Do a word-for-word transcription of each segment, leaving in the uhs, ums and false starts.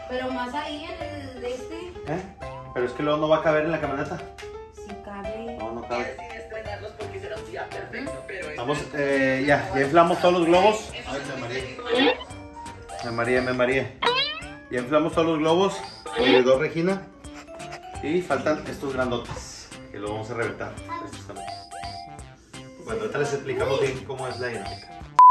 Pero más ahí en el de este. ¿Eh? Pero es que luego no va a caber en la camioneta. Sí cabe. No, no cabe. Estamos, eh, ya, ya inflamos todos los globos. Ay, me mareé. Me mareé, me mareé. Ya inflamos todos los globos. Me ayudó Regina. Y faltan estos grandotes, que los vamos a reventar. Bueno, ahorita les explicamos bien cómo es la dinámica.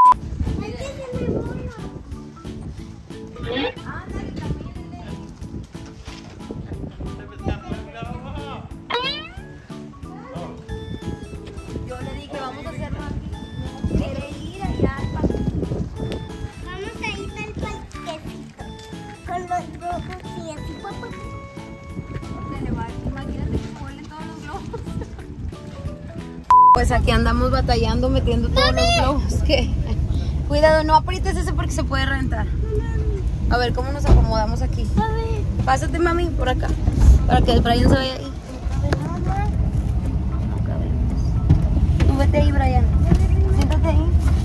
Yo le dije, vamos a hacerlo aquí. Quiere ir allá al parque. Vamos a ir al parquecito con los globos y así, papá. Se le va, imagínate que vuelen todos los globos. Pues aquí andamos batallando, metiendo todos los globos. ¿Qué? Cuidado, no aprietes ese porque se puede reventar. A ver, ¿cómo nos acomodamos aquí? A ver. Pásate, mami, por acá. Para que el Brian se vaya ahí. No cabemos. Tú vete ahí, Brian. Siéntate ahí.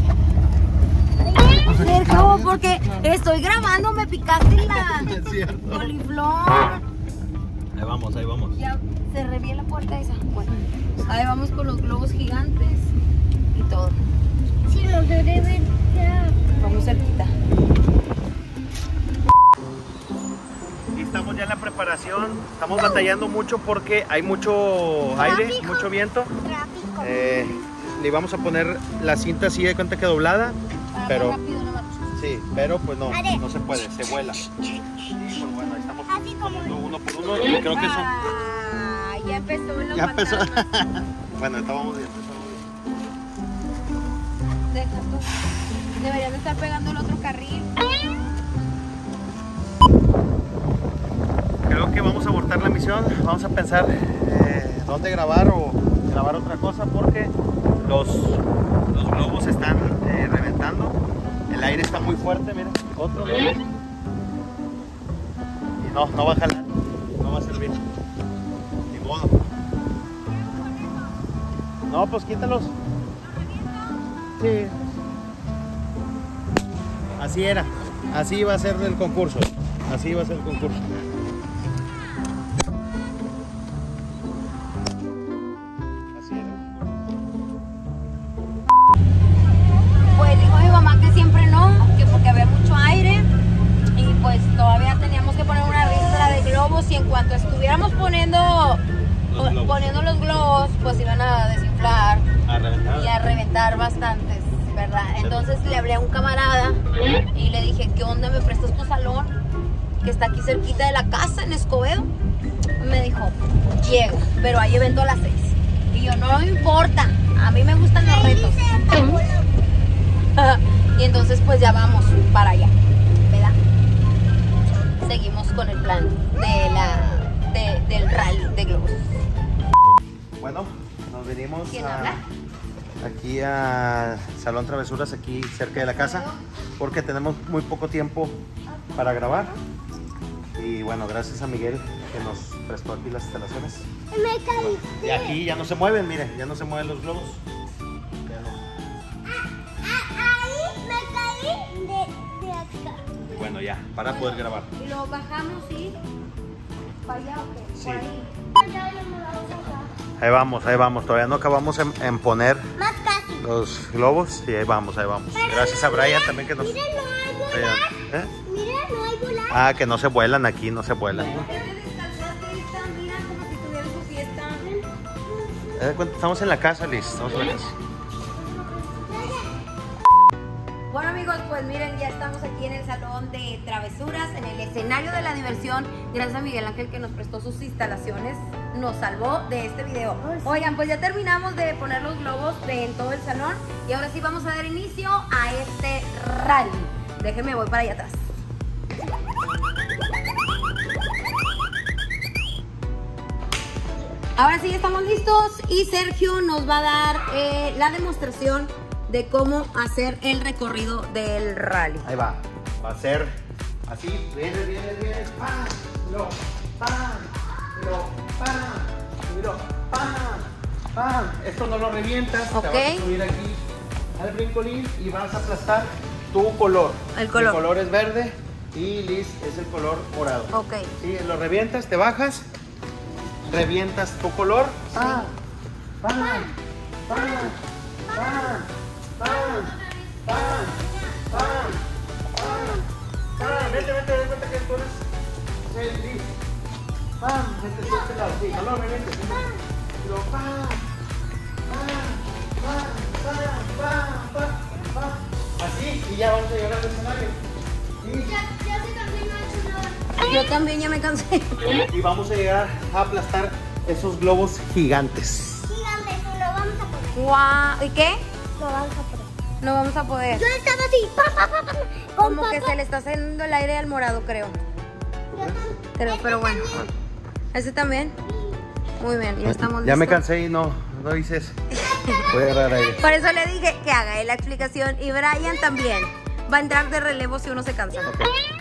Cerco, porque estoy grabando, me picaste la Es cierto. coliflor. Ahí vamos, ahí vamos. Ya se revié la puerta esa. Bueno, ahí vamos con los globos gigantes y todo. Si nos debe ya. Vamos cerquita. Y estamos ya en la preparación. Estamos batallando mucho porque hay mucho aire, Tráfico. mucho viento. Tráfico. Eh, le íbamos a poner la cinta así de cuenta que doblada, Para pero más rápido, no más. sí, pero pues no, Are. no se puede, se vuela. Y pues bueno, ahí estamos Así como poniendo uno por uno y creo que eso Ah, ya empezó lo ya empezó. fantasma. Bueno, estábamos bien, estábamos bien. Deja tú. Deberías de estar pegando el otro carril. Creo que vamos a abortar la misión, vamos a pensar eh, dónde grabar o grabar otra cosa porque los, los globos están eh, reventando, el aire está muy fuerte, miren, otro globo. Y no, no va a jalar, no va a servir, ni modo. No, pues quítalos. Sí. Así era, así iba a ser el concurso, así iba a ser el concurso. Pues dijo mi mamá que siempre no, que porque había mucho aire y pues todavía teníamos que poner una ristra de globos y en cuanto estuviéramos poniendo Los globos. poniendo los globos pues iban a desinflar A reventar. y a reventar bastantes, ¿verdad? Entonces le hablé a un camarada y le dije, ¿qué onda? ¿Me prestas tu salón? Que está aquí cerquita de la casa, en Escobedo. Me dijo, llega, pero hay evento a las seis. Y yo, no me importa, a mí me gustan los retos. Y entonces pues ya vamos para allá, ¿verdad? Seguimos con el plan de la, de, del rally de globos. Bueno, nos venimos ¿Quién a- habla? aquí a Salón Travesuras, aquí cerca de la casa, porque tenemos muy poco tiempo para grabar. Y bueno, gracias a Miguel que nos prestó aquí las instalaciones. Me caí. Y aquí ya no se mueven, miren, ya no se mueven los globos. Ya no. Ahí me caí de, de acá. Y bueno, ya, para poder grabar. Y lo bajamos y para allá o qué? Sí. Por ahí. Ahí vamos, ahí vamos, todavía no acabamos en, en poner Más casi. los globos y ahí vamos, ahí vamos. Gracias a Brian también que nos... Mira, no hay volar. ¿Eh? Mira, no hay volar. Ah, que no se vuelan aquí, no se vuelan. ¿Por qué te descalzaste, Lista? Mira, como si tuvieras su fiesta. ¿Te das cuenta? Estamos en la casa, Liz, estamos en la casa. Bueno amigos, pues miren, ya estamos aquí en el salón de travesuras, en el escenario de la diversión. Gracias a Miguel Ángel que nos prestó sus instalaciones, nos salvó de este video. Oigan, pues ya terminamos de poner los globos de, en todo el salón y ahora sí vamos a dar inicio a este rally. Déjenme, voy para allá atrás. Ahora sí estamos listos y Sergio nos va a dar eh, la demostración de cómo hacer el recorrido del rally. Ahí va, va a ser así, viene, viene, viene, pam, lo, pam, lo, pam, lo, pam, pam. Esto no lo revientas, Ok. te vas a subir aquí al brincolín y vas a aplastar tu color. El color. Mi color es verde, y Liz es el color morado. Ok. Sí, lo revientas, te bajas, revientas tu color. ¡Pam! ¡Pam! ¡Pam! ¡Pam! ¡Pam! ¡Pam! ¡Pam! ¡Pam! Vete, vete, vete, vete que tú eres el Liz. ¡Pam! Vete tú a este lado, sí, no lo revientes. Y luego ¡pam! ¡Pam! ¡Pam! ¡Pam! ¡Pam! ¡Pam! Así, y ya vamos a llegar al escenario. Y... Ya, ya se cansó y no ha hecho nada. Yo también ya me cansé. y vamos a llegar a aplastar esos globos gigantes. Dígame, si lo vamos a poner. Guau. ¿Y qué? Lo vamos a poner. No vamos a poder. Yo estaba así. Pa, pa, pa, pa, con Como que papá. se le está haciendo el aire al morado, creo. Yo también. Creo, Este pero bueno. también. ¿Ese también? Muy bien, ya estamos Ya me listos. cansé y no, no hice eso. Voy a agarrar aire. Por eso le dije que haga él la explicación y Brian también. Va a entrar de relevo si uno se cansa. Ok.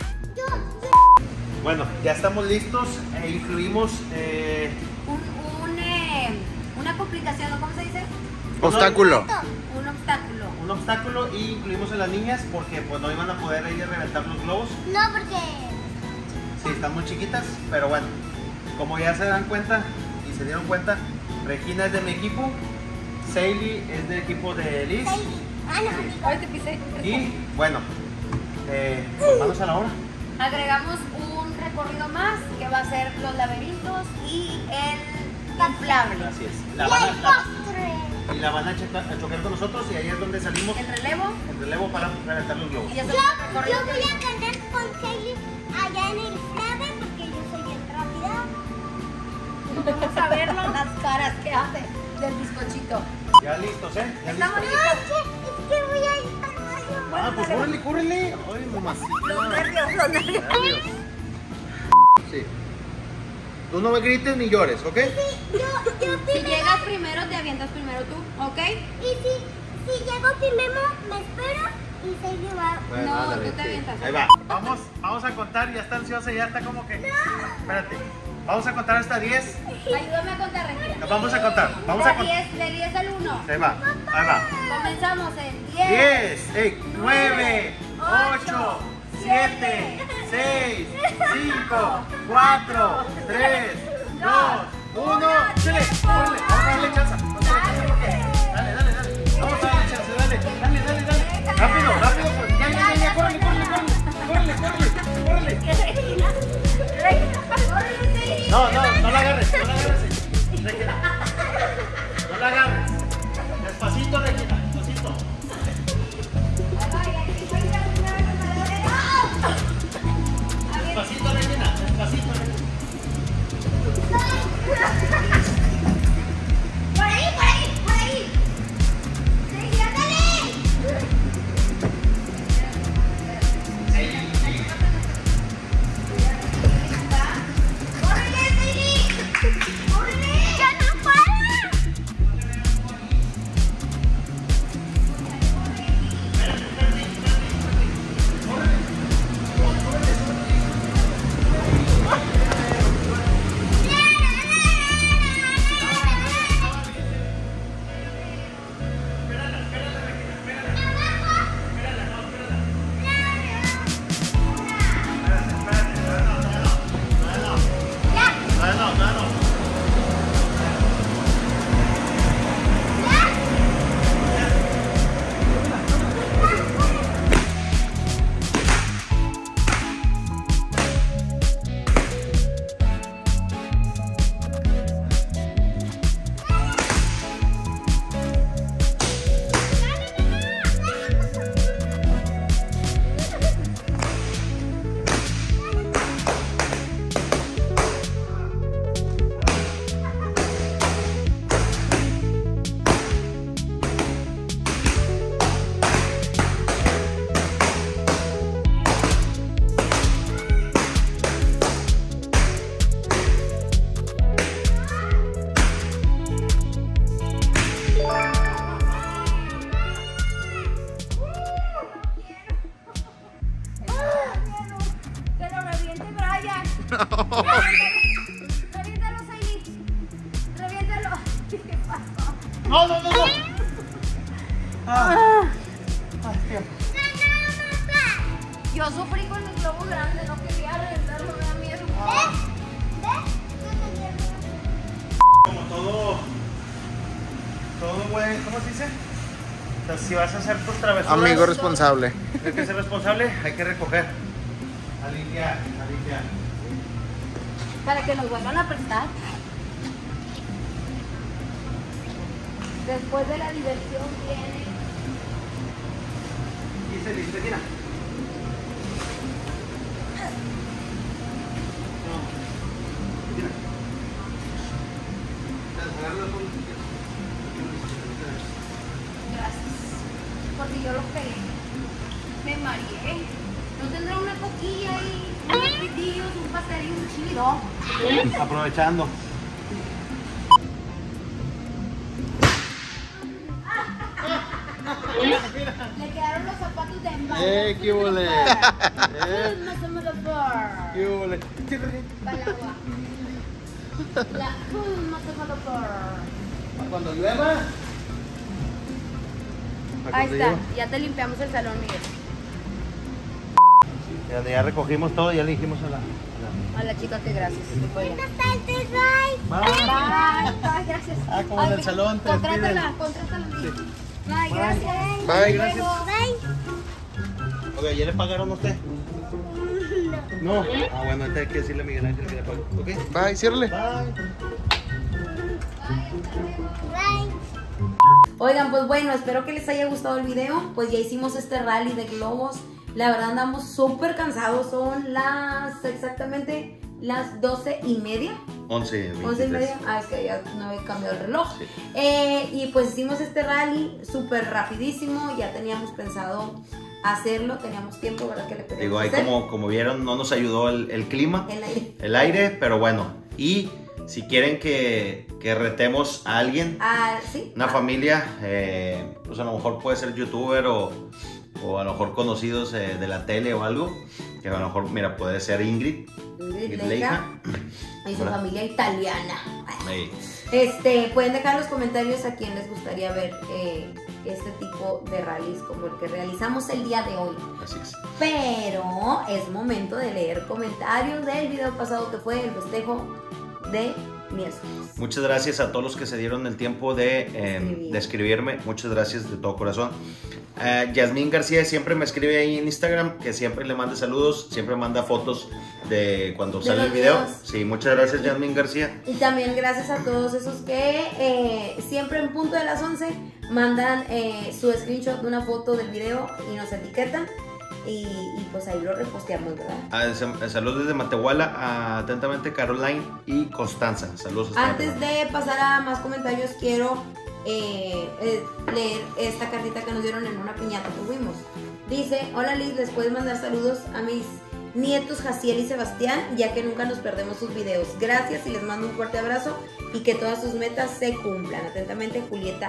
Bueno, ya estamos listos e incluimos eh, Un, un, eh, una complicación, ¿no? ¿Cómo se dice? obstáculo. Un obstáculo. Un obstáculo y incluimos a las niñas porque pues no iban a poder ellas reventar los globos. No, porque. Sí, están muy chiquitas, pero bueno, como ya se dan cuenta y se dieron cuenta, Regina es de mi equipo, Saily es del equipo de Liz Ah, no. Ay, te pisé. y bueno, eh, pues manos a la obra. Agregamos un recorrido más que va a ser los laberintos y el inflable. Así es. La Y van a, el la- postre. y la van a, checar- a chocar con nosotros y ahí es donde salimos El relevo en relevo para reventar los globos. y ya Yo, hacemos el recorrido. yo voy a cantar con Sally allá en el flave porque yo soy bien rápida. Vamos a verlo las caras que hace del bizcochito. Ya listos, ¿eh? Ya Estamos listos. No, es que, es que voy a ir al baño. Ah, pues córrele, córrele. Ay, mamacita. Los nervios, los nervios. Nervios. Sí. Tú no me grites ni llores, ¿ok? Sí, yo, yo Si primero. llegas primero, te avientas primero tú, ¿ok? Y si, si llego primero, me espero y Sally va. Bueno, No, ándale, tú te sí. avientas. Ahí va. Vamos, vamos a contar, ya está ansiosa, ya está como que. Espérate. Vamos a contar hasta diez. Ayúdame a contar, Regina. Vamos a contar, vamos a De contar. diez, de diez al uno. Ahí va, ahí va. Comenzamos en diez. diez, nueve, ocho, siete, seis, cinco, cuatro, tres, dos, uno. ¡Chile! ¡Órale! Vamos a darle chance. Vamos a darle chance porque. Dale, dale, dale. Vamos a darle chance, dale. Dale, dale, dale. Rápido, rápido. pues. Ya, ya, ya, ya. Córrele, córrele, córrele. Córrele, córrele. Córrele. No, no, no la agarres, no la agarres. Regina. No la agarres. Despacito, Regina, despacito. Despacito, Regina, despacito, Regina. Por ahí, por ahí, por ahí. Sally, ándale. ¡Córrele, Sally! ¡Córrele! ¡Ya no para! No, no, no, no. Que lo reviente Brian. Reviéntalo, Sally. Reviéntalo. ¿Qué pasó? No, no, no, no. Ah. Ay, tiempo. Yo sufrí con el globo grande, no quería reventarlo, me da miedo. Como todo, todo güey, ¿cómo se dice? O sea, si vas a hacer tus travesuras, Amigo responsable. hay que ser responsable, hay que recoger. A limpiar, a limpiar. Para que nos vuelvan a prestar. Después de la diversión viene. Dice, listo, Gina. No. Gina. Agárralo con... Gracias. Porque yo lo pegué. Me mareé. ¿No tendrá una coquilla y unos fritillos, un pastel y un chile? No. Aprovechando. Le quedaron los zapatos de embalse. ¡Eh, qué huele! ¡Eh! ¿Qué huele? Para el agua. La Cuando llueva. Ahí está, ya te limpiamos el salón, Miguel. Ya, ya recogimos todo, ya le dijimos a la... A A la chica que gracias. Bye. la... Bye, bye, gracias. Ah, como en el salón, te Contrátala, despiden. contrátala. Bye, gracias. Bye, gracias. Bye. Oye, ¿ya le pagaron a usted? No. Ah, bueno, entonces hay que decirle a Miguel Ángel que le pague. ¿Ok? Bye, ciérrale. Bye. Bye. Oigan, pues bueno, espero que les haya gustado el video. Pues ya hicimos este rally de globos. La verdad andamos súper cansados. Son las exactamente las doce y media. once, once y media. Ah, es que ya no había cambiado el reloj. Sí. Eh, y pues hicimos este rally súper rapidísimo. Ya teníamos pensado hacerlo. Teníamos tiempo, ¿verdad? Que le pedimos Digo, ahí hacer. como, como vieron, no nos ayudó el, el clima, El aire. el aire, pero bueno. Y si quieren que, que retemos a alguien, Ah, sí. una Ah, familia, eh, pues a lo mejor puede ser youtuber o, o a lo mejor conocidos eh, de la tele o algo, que a lo mejor, mira, puede ser Ingrid, Ingrid Ingrid Leija Leija. y su Hola. familia italiana. Ahí. Este, pueden dejar en los comentarios a quién les gustaría ver eh, este tipo de rallies como el que realizamos el día de hoy. Así es. Pero es momento de leer comentarios del video pasado que fue el festejo de miércoles. Muchas gracias a todos los que se dieron el tiempo de, eh, Escribir. de escribirme. Muchas gracias de todo corazón. Uh, Yasmín García siempre me escribe ahí en Instagram, que siempre le manda saludos, siempre manda fotos de cuando De sale los el video. videos. Sí, muchas gracias Yasmín García. Y también gracias a todos esos que eh, siempre en punto de las once mandan eh, su screenshot de una foto del video y nos etiquetan. Y, y pues ahí lo reposteamos, ¿verdad? Ah, se- saludos desde Matehuala, a, atentamente Caroline y Constanza. Saludos. hasta Antes Matehuala. de pasar a más comentarios, quiero eh, eh, leer esta cartita que nos dieron en una piñata que tuvimos. Dice, hola Liz, les puedes mandar saludos a mis nietos Jaciel y Sebastián, ya que nunca nos perdemos sus videos. Gracias y les mando un fuerte abrazo y que todas sus metas se cumplan. Atentamente, Julieta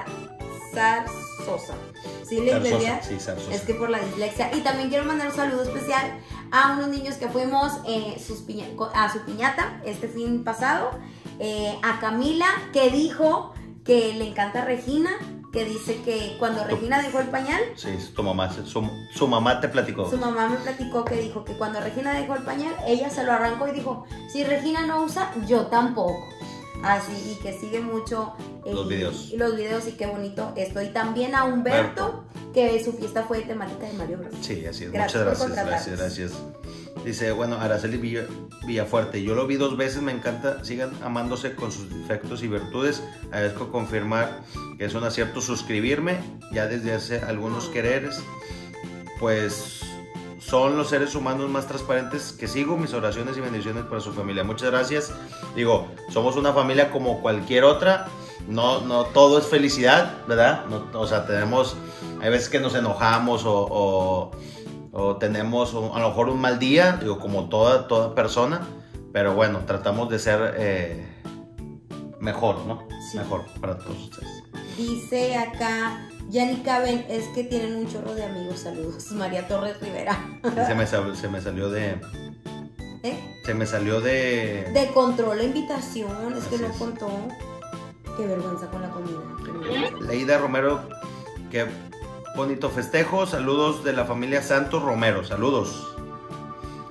Zarzosa. ¿Sí les Zarzosa, leía? sí, Zarzosa. Es que por la dislexia. Y también quiero mandar un saludo especial a unos niños que fuimos eh, sus piña- a su piñata este fin pasado. Eh, a Camila, que dijo que le encanta Regina, que dice que cuando Regina dejó el pañal, Sí, tu mamá, su, su mamá te platicó. su mamá me platicó que dijo que cuando Regina dejó el pañal, ella se lo arrancó y dijo, si Regina no usa, yo tampoco. Así, y que sigue mucho eh, Los videos. los videos y qué bonito esto. Y también a Humberto, que su fiesta fue temática de Mario Bros. Sí, así es. Gracias Muchas por gracias, gracias, contratarnos. gracias. Dice, bueno, Araceli Villa- Villafuerte, yo lo vi dos veces, me encanta, sigan amándose con sus defectos y virtudes. Agradezco confirmar que es un acierto suscribirme, ya desde hace algunos quereres, pues son los seres humanos más transparentes que sigo. Mis oraciones y bendiciones para su familia. Muchas gracias. Digo, somos una familia como cualquier otra. No, no todo es felicidad, ¿verdad? No, o sea, tenemos, hay veces que nos enojamos o, o, o tenemos un- a lo mejor un mal día, digo, como toda, toda persona. Pero bueno, tratamos de ser eh, mejor, ¿no? Sí. Mejor para todos ustedes. Dice acá, ya ni caben, es que tienen un chorro de amigos. Saludos, María Torres Rivera. Y se, me, sal- se me salió de... ¿Eh? Se me salió de... De control la invitación, es que Así no es. contó. Qué vergüenza con la comida. qué vergüenza. Leida Romero, qué bonito festejo. Saludos de la familia Santos Romero. Saludos.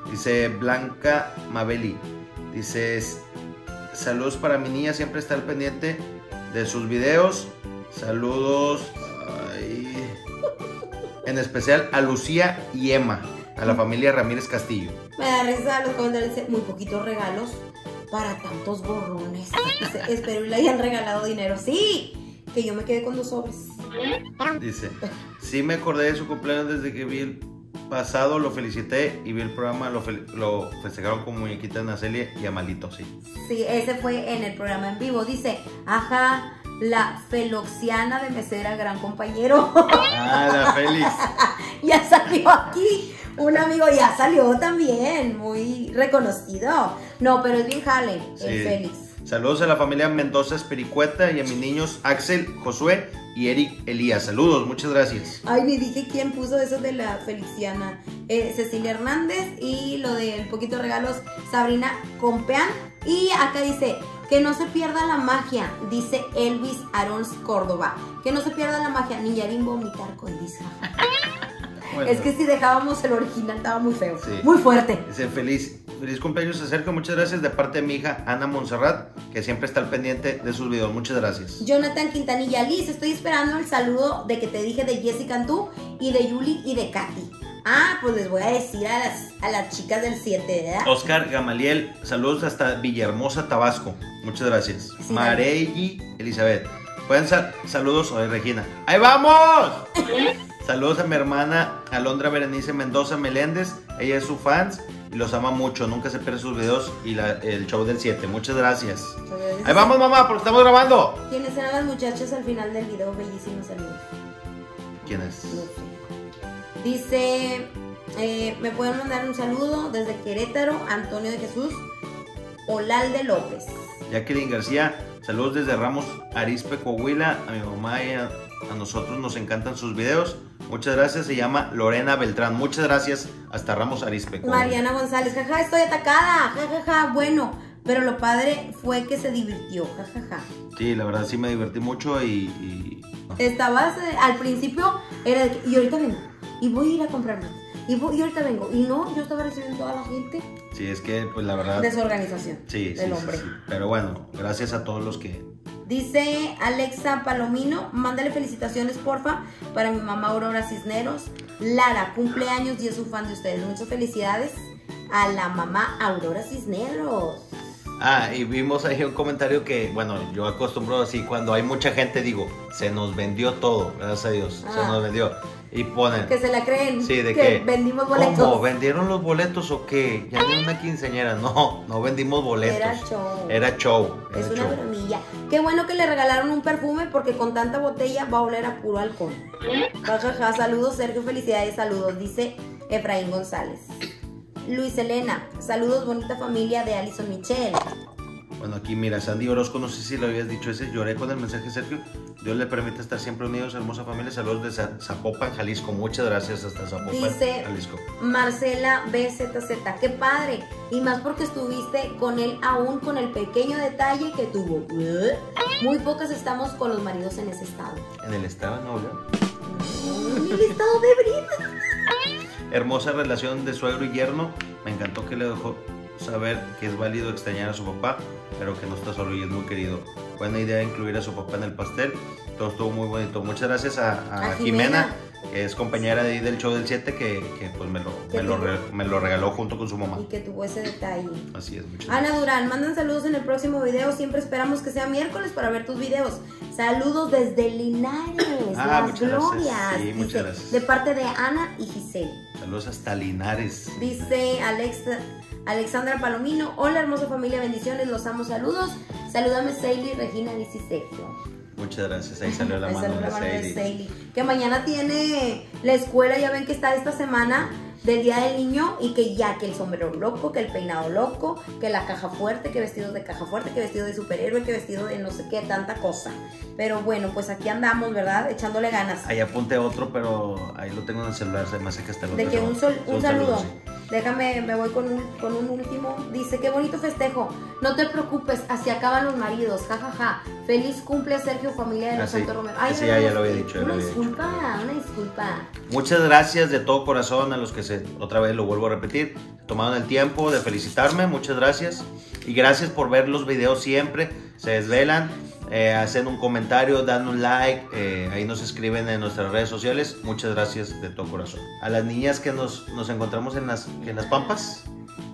Dice Blanca Mabeli. Dice, saludos para mi niña, siempre está al pendiente de sus videos. Saludos. Ay, en especial a Lucía y Emma, a la familia Ramírez Castillo. Me da risa los comentarios, dice, muy poquitos regalos para tantos borrones. Dice, espero y le hayan regalado dinero. Sí, que yo me quedé con dos sobres. Dice, sí me acordé de su cumpleaños desde que vi el pasado, lo felicité y vi el programa, lo, fel lo festejaron con muñequita de Nacelia y Amalito, sí. Sí, ese fue en el programa en vivo. Dice, ajá, la Feloxiana de Mesera, gran compañero. Ah, la Félix. Ya salió aquí. Un amigo ya salió también, muy reconocido. No, pero es bien jale, Sí. el Félix. Saludos a la familia Mendoza Espericueta y a mis niños Axel, Josué y Eric Elías. Saludos, muchas gracias. Ay, ni dije quién puso eso de la Felixiana. Eh, Cecilia Hernández y lo del poquito regalos, Sabrina Compeán. Y acá dice, que no se pierda la magia, dice Elvis Arons Córdoba. Que no se pierda la magia, Niñarín vomitar con disja. Bueno. Es que si dejábamos el original estaba muy feo, Sí. muy fuerte. Dice, feliz, feliz cumpleaños a Sergio, muchas gracias de parte de mi hija Ana Montserrat, que siempre está al pendiente de sus videos. Muchas gracias. Jonathan Quintanilla, Liz, estoy esperando el saludo de que te dije de Jessica Antú y de Yuli y de Katy. Ah, pues les voy a decir a las, a las chicas del siete, ¿verdad? Oscar Gamaliel, saludos hasta Villahermosa, Tabasco. Muchas gracias. Sí, Marelli Elizabeth. Pueden sal saludos, oye Regina. ¡Ahí vamos! Saludos a mi hermana Alondra Berenice Mendoza Meléndez. Ella es su fans y los ama mucho. Nunca se pierde sus videos y la, el show del siete. Muchas gracias. Ahí vamos, mamá, porque estamos grabando. ¿Quiénes eran las muchachas al final del video? Bellísimos saludos. ¿Quién es? No sé. Dice, eh, me pueden mandar un saludo desde Querétaro, Antonio de Jesús Olalde López. Jacqueline García, saludos desde Ramos Arizpe, Coahuila. A mi mamá y a, a nosotros nos encantan sus videos. Muchas gracias. Se llama Lorena Beltrán. Muchas gracias. Hasta Ramos Arizpe, Coahuila. Mariana González, jaja, estoy atacada, jajaja, bueno, pero lo padre fue que se divirtió, jajaja. Sí, la verdad sí me divertí mucho y... y... Estabas, eh, al principio, era de que, y ahorita vengo, y voy a ir a comprar más, y, voy, y ahorita vengo, y no, yo estaba recibiendo toda la gente. Sí, es que pues la verdad... Desorganización Sí, del sí, hombre. sí, sí. Pero bueno, gracias a todos los que... Dice Alexa Palomino, mándale felicitaciones porfa para mi mamá Aurora Cisneros. Lara, cumpleaños y es un fan de ustedes. Muchas felicidades a la mamá Aurora Cisneros. Ah, y vimos ahí un comentario que, bueno, yo acostumbro así, cuando hay mucha gente digo, se nos vendió todo, gracias a Dios, Ah. se nos vendió. Y ponen... Que se la creen. Sí, ¿de que qué? vendimos boletos. ¿Cómo? ¿Vendieron los boletos o qué? Ya ni una quinceañera. No, no vendimos boletos. Era show. Era show. Era Es una show. bromilla. Qué bueno que le regalaron un perfume porque con tanta botella va a oler a puro alcohol. Ja, ja, ja. Saludos, Sergio. Felicidades, saludos. Dice Efraín González. Luis Elena. Saludos, bonita familia de Alison Michelle. Bueno, aquí mira, Sandy Orozco, no sé si lo habías dicho ese, lloré con el mensaje, Sergio. Dios le permite estar siempre unidos, hermosa familia. Saludos de Zapopan, Jalisco. Muchas gracias hasta Zapopan, Dice Jalisco. Marcela B Z Z. Qué padre. Y más porque estuviste con él aún con el pequeño detalle que tuvo. Muy pocas estamos con los maridos en ese estado. En el estado de Nuevo León. En el estado de Brida. Hermosa relación de suegro y yerno. Me encantó que le dejó saber que es válido extrañar a su papá, pero que no está solo y es muy querido. Buena idea incluir a su papá en el pastel. Todo estuvo muy bonito. Muchas gracias a, a, A Jimena, Jimena. que es compañera de ahí del show del siete, que, que pues me lo, Que me, lo tuvo- re- me lo regaló junto con su mamá. Y que tuvo ese detalle. Así es, muchas Ana gracias. Durán, mandan saludos en el próximo video. Siempre esperamos que sea miércoles para ver tus videos. Saludos desde Linares, Ah, las muchas gracias. glorias. Sí, muchas Dice, gracias. de parte de Ana y Giselle. Saludos hasta Linares. Dice Alexa, Alexandra Palomino. Hola, hermosa familia, bendiciones, los amo, saludos. Salúdame, Seili, Regina, Liz y Sergio. Muchas gracias. Ahí salió la Ahí mano salió la de mano de Sadie. Seili. Que mañana tiene la escuela, ya ven que está esta semana del Día del Niño y que ya que el sombrero loco, que el peinado loco, que la caja fuerte, que vestidos de caja fuerte, que vestido de superhéroe, que vestido de no sé qué, tanta cosa. Pero bueno, pues aquí andamos, ¿verdad? Echándole ganas. Ahí apunté otro, pero ahí lo tengo en el celular. Se me hace que hasta lo De que tengo. un sol- un saludo. sí. Déjame, me voy con un, con un último. Dice, qué bonito festejo. No te preocupes, así acaban los maridos. Ja, ja, ja. Feliz cumple, Sergio, familia de los Ah, sí. Santos Romero. Ese ya- ya lo había dicho, ya lo Una había dicho. disculpa, una disculpa. Muchas gracias de todo corazón a los que se, otra vez lo vuelvo a repetir, tomaron el tiempo de felicitarme, muchas gracias. Y gracias por ver los videos siempre, se desvelan, eh, hacen un comentario, dan un like, eh, ahí nos escriben en nuestras redes sociales. Muchas gracias de todo corazón. A las niñas que nos, nos encontramos en las, en las Pampas,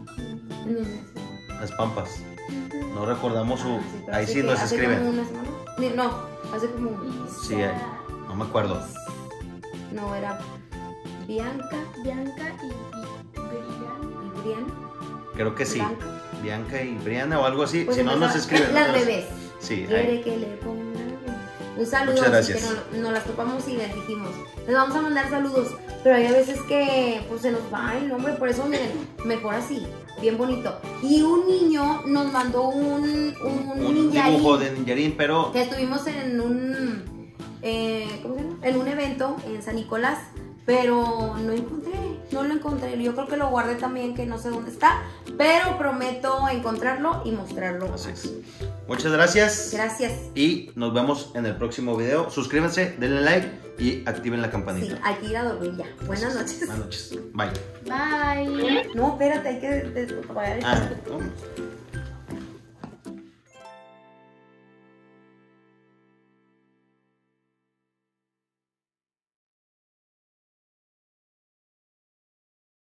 las Pampas, no recordamos su... Ah, sí, pero ahí hace sí que- nos hace escriben. como una semana. Ni- No, hace como... Sí, eh, no me acuerdo. No, era Bianca Bianca y, y Brian. y Brian. Creo que sí. Blanca. Bianca y Briana o algo así. Pues si no nos empezaba- escriben. Las nosotros- bebés. Sí, Quiere ahí. que le ponga un saludo. Muchas Así gracias. que nos, nos las topamos y les dijimos. Les vamos a mandar saludos. Pero hay a veces que pues se nos va el nombre. Por eso, miren, mejor así. Bien bonito. Y un niño nos mandó un, un, Un ninjarín, dibujo de ninjarín, pero que estuvimos en un eh, ¿cómo se llama? En un evento en San Nicolás, pero no encontré, no lo encontré. Yo creo que lo guardé también, que no sé dónde está, pero prometo encontrarlo y mostrarlo. así es. Muchas gracias. Gracias. Y nos vemos en el próximo video. Suscríbanse, denle like y activen la Sí, campanita. hay que ir a dormir ya. Buenas noches. Buenas noches. Bye. Bye. No, espérate, hay que des- apagar el Ah, no.